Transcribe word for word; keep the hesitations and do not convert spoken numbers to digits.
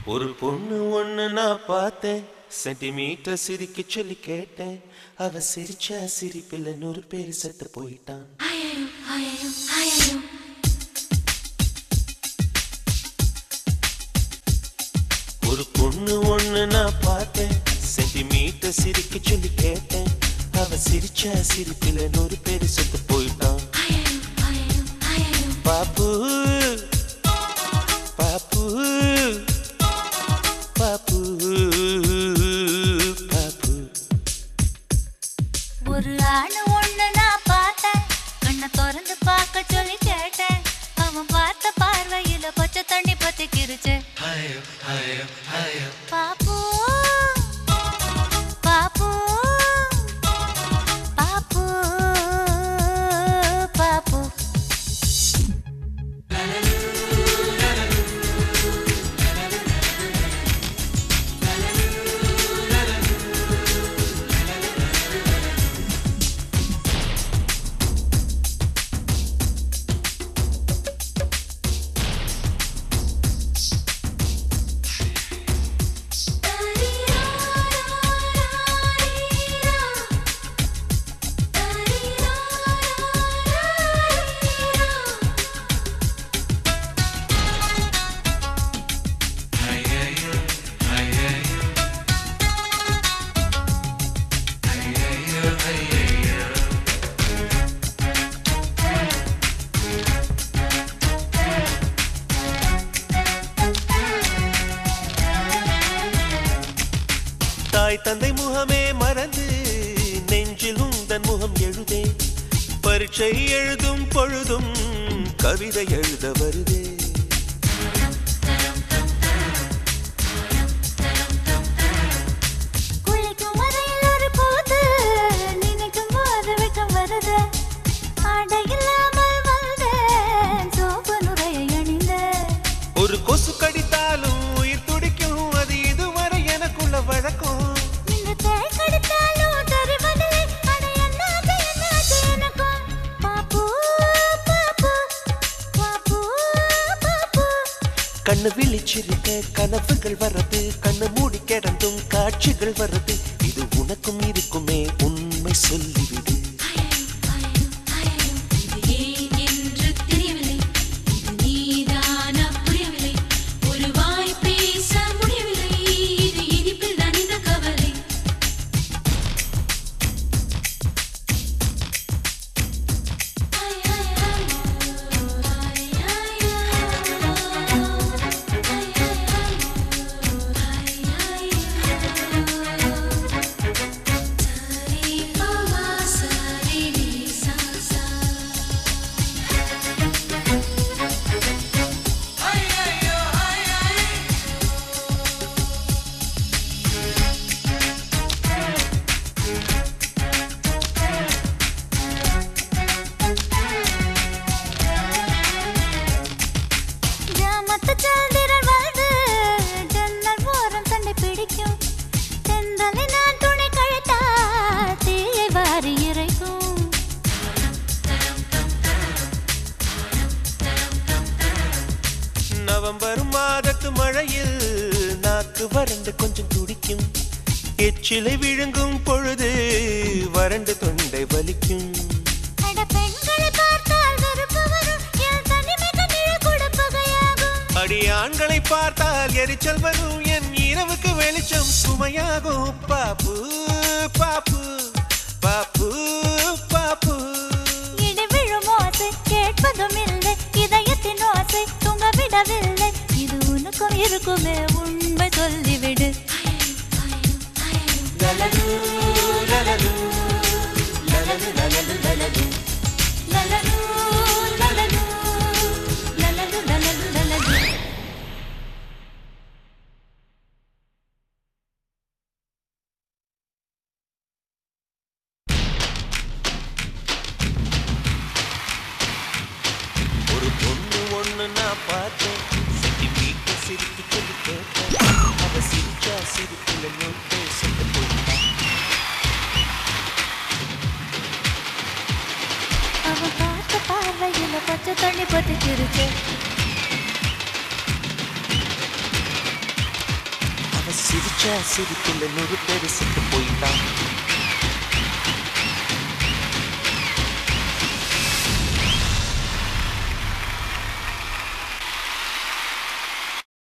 ஒரு பொண்ணு ஒண்ணு நான் பார்த்தேன், சென்டிமீட்டர் சிரிக்க சொல்லி கேட்டேன். அவ சிரிச்சா சிரிப்பில் நூறு பேர் செத்து போயிட்டான். ஒரு பொண்ணு ஒண்ணு நான் பார்த்தேன், சென்டிமீட்டர் சிரிக்க சொல்லி கேட்டேன். அவ சிரிச்சா சிரிப்பில் நூறு பேர் செத்து போயிட்டான். பாப்பு பாப்பு பாப்பு பாப்பு. ஒரு ஆணு ஒண்ணு நான் பார்த்தேன், கண்ணை திறந்து பார்க்க சொல்லி கேட்டேன். அவன் பார்த்த பார்வையில பச்சை தண்ணி பத்திக்கிருச்சு. பாப்பு பாப்பு பாப்பு பாப்பு. தாய் தந்தை முகமே மறந்து நெஞ்சில் உந்தன் முகம் எழுதே. பரீட்சை எழுதும் பொழுதும் கவிதை எழுத வருதே. குளிக்கும் அறையில் ஒரு போது நினைக்கும் போது வெட்கம் வருது. ஆடை இல்லாமல் வந்தேன், சோப்பு நுரையை அணிந்தேன். ஒரு கொசு கடித்தாலும் உயிர் துடிக்கும், அது இதுவரை எனக்குள்ள வழக்கம். இந்த தேள் கடித்தாலும் தெரிவதில்லை, அட என்னாச்சு என்னாச்சு எனக்கும். பாப்பு பாப்பு பாப்பு பாப்பு. கண்ணு விழிச்சிருக்க கனவுகள் வர்றது, கண்ணு மூடி கிடந்தும் காட்சிகள் வர்றது. இது உனக்கும் இருக்குமே, உண்மை சொல்லிவிடு. ஜாமத்து சந்திரன் வந்து ஜன்னல் ஓரம் சண்டை பிடிக்கும். தென்றலை நான் துணை கழுத்தா தீயை வாரி இறைக்கும். நவம்பர் மாதத்து மழையில் நாக்கு வறண்டு கொஞ்சம் துடிக்கும். எச்சிலை விழுங்கும் பொழுது வறண்டு தொண்டை வலிக்கும். அட பெண்களை பார்த்தால் வெறுப்பு வரும், என் தனிமைக்கு நிழல் கொடுப்பகையாகும். அடி ஆண்களை பார்த்தால் எரிச்சல் வரும், என் இரவுக்கு வெளிச்சம் சுமையாகும். பாப்பு பாப்பு பாப்பு பாப்பு. இடி விழும் ஓசை கேட்பதும் இல்லை, இதயத்தின் ஓசை தூங்க விடவில்லை. இது உனக்கும் இருக்குமே, உண்மை சொல்லிவிடு. லலலு லலலு லலலு லலலு லலலு. லலலு லலலு லலலு லலலு லலலு. ஒரு பொண்ணு ஒண்ணு நான் பார்த்தேன், சென்டிமீட்டர் சிரிப்பு சொல்லி கேட்டேன். அவ சிரிச்சா சிரிப்புல நூறு பேர் செத்து போயிட்டான். அவன் பார்த்த பார்வையில பச்சை தண்ணி பத்திக்கிருச்சு. சிரிச்சா சிரிப்பில் நூறு பேரு செத்து போயிட்டான்.